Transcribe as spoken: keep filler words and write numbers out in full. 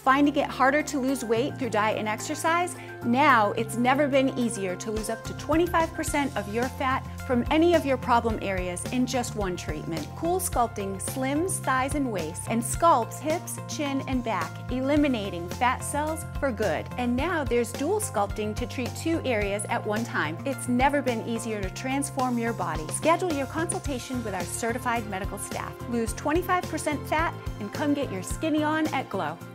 Finding it harder to lose weight through diet and exercise? Now it's never been easier to lose up to twenty-five percent of your fat from any of your problem areas in just one treatment. Coolsculpting slims thighs and waist and sculpts hips, chin, and back, eliminating fat cells for good. And now there's dual sculpting to treat two areas at one time. It's never been easier to transform your body. Schedule your consultation with our certified medical staff. Lose twenty-five percent fat and come get your skinny on at Glo.